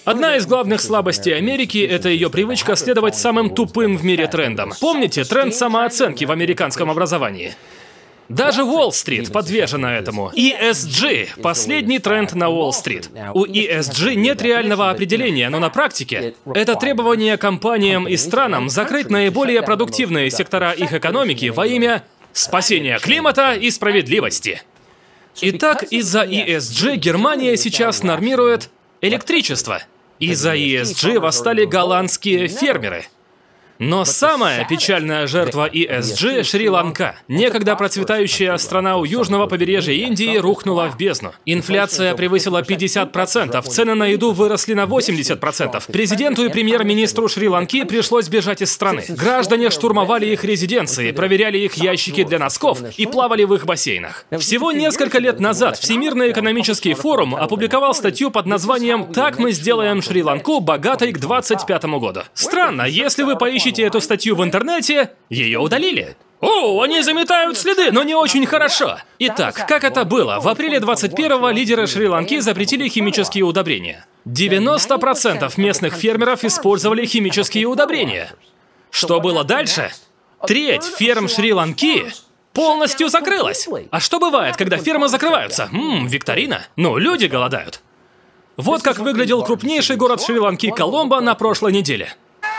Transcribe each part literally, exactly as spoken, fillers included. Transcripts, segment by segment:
Одна из главных слабостей Америки – это ее привычка следовать самым тупым в мире трендам. Помните тренд самооценки в американском образовании? Даже Уолл-стрит подвержена этому. и эс джи – последний тренд на Уолл-стрит. У и эс джи нет реального определения, но на практике это требование компаниям и странам закрыть наиболее продуктивные сектора их экономики во имя спасения климата и справедливости. Итак, из-за и эс джи Германия сейчас нормирует электричество. Из-за и эс джи восстали голландские фермеры. Но самая печальная жертва и эс джи – Шри-Ланка. Некогда процветающая страна у южного побережья Индии рухнула в бездну. Инфляция превысила пятьдесят процентов, цены на еду выросли на восемьдесят процентов. Президенту и премьер-министру Шри-Ланки пришлось бежать из страны. Граждане штурмовали их резиденции, проверяли их ящики для носков и плавали в их бассейнах. Всего несколько лет назад Всемирный экономический форум опубликовал статью под названием «Так мы сделаем Шри-Ланку богатой к двадцать пятому году». Странно, если вы поищете эту статью в интернете, ее удалили. О, они заметают следы, но не очень хорошо. Итак, как это было? В апреле двадцать первого лидеры Шри-Ланки запретили химические удобрения. девяносто процентов местных фермеров использовали химические удобрения. Что было дальше? Треть ферм Шри-Ланки полностью закрылась. А что бывает, когда фермы закрываются? Ммм, викторина. Ну, люди голодают. Вот как выглядел крупнейший город Шри-Ланки Коломбо на прошлой неделе.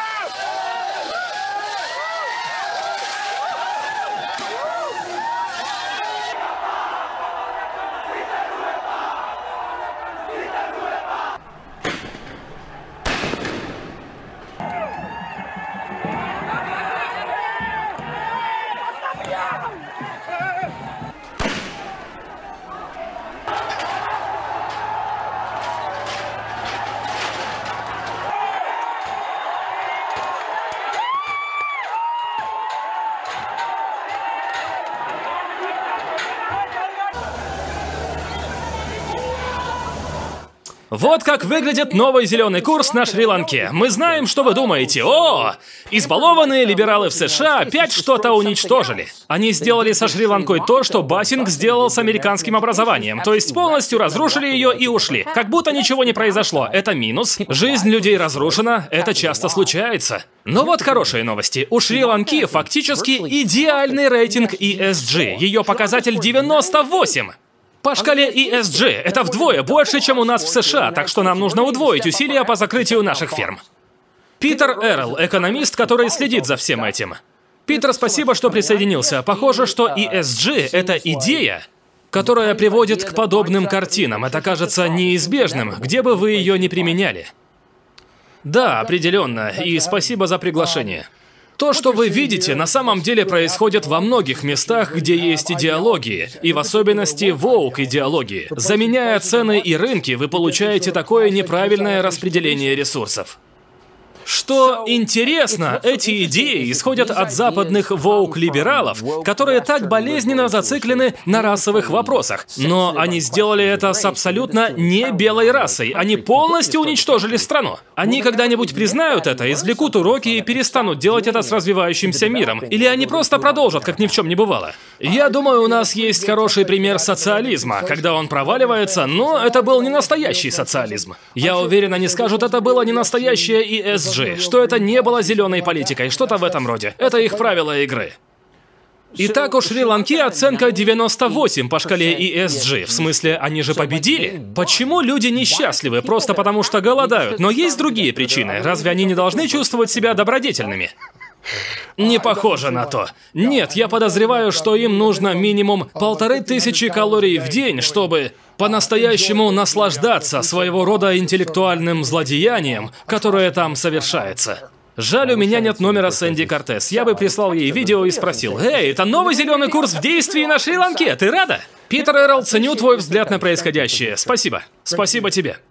Вот как выглядит новый зеленый курс на Шри-Ланке. Мы знаем, что вы думаете. О, избалованные либералы в США опять что-то уничтожили. Они сделали со Шри-Ланкой то, что Бассинг сделал с американским образованием. То есть полностью разрушили ее и ушли. Как будто ничего не произошло. Это минус. Жизнь людей разрушена. Это часто случается. Но вот хорошие новости. У Шри-Ланки фактически идеальный рейтинг и эс джи. Ее показатель девяносто восемь. По шкале и эс джи это вдвое больше, чем у нас в США, так что нам нужно удвоить усилия по закрытию наших ферм. Питер Эрл, экономист, который следит за всем этим. Питер, спасибо, что присоединился. Похоже, что и эс джи — это идея, которая приводит к подобным картинам. Это кажется неизбежным, где бы вы ее ни применяли. Да, определенно, и спасибо за приглашение. То, что вы видите, на самом деле происходит во многих местах, где есть идеологии, и в особенности воук-идеологии. Заменяя цены и рынки, вы получаете такое неправильное распределение ресурсов. Что интересно, эти идеи исходят от западных воук-либералов, которые так болезненно зациклены на расовых вопросах. Но они сделали это с абсолютно не белой расой. Они полностью уничтожили страну. Они когда-нибудь признают это, извлекут уроки и перестанут делать это с развивающимся миром. Или они просто продолжат, как ни в чем не бывало. Я думаю, у нас есть хороший пример социализма, когда он проваливается, но это был не настоящий социализм. Я уверен, они скажут, это было не настоящее и эс джи. Что это не было зеленой политикой, что-то в этом роде. Это их правила игры. Итак, у Шри-Ланки оценка девяносто восемь по шкале и эс джи. В смысле, они же победили? Почему люди несчастливы? Просто потому что голодают. Но есть другие причины. Разве они не должны чувствовать себя добродетельными? Не похоже на то. Нет, я подозреваю, что им нужно минимум полторы тысячи калорий в день, чтобы по-настоящему наслаждаться своего рода интеллектуальным злодеянием, которое там совершается. Жаль, у меня нет номера Сэнди Кортес. Я бы прислал ей видео и спросил: «Эй, это новый зеленый курс в действии на Шри-Ланке, ты рада?» Питер Эрл, ценю твой взгляд на происходящее. Спасибо. Спасибо тебе.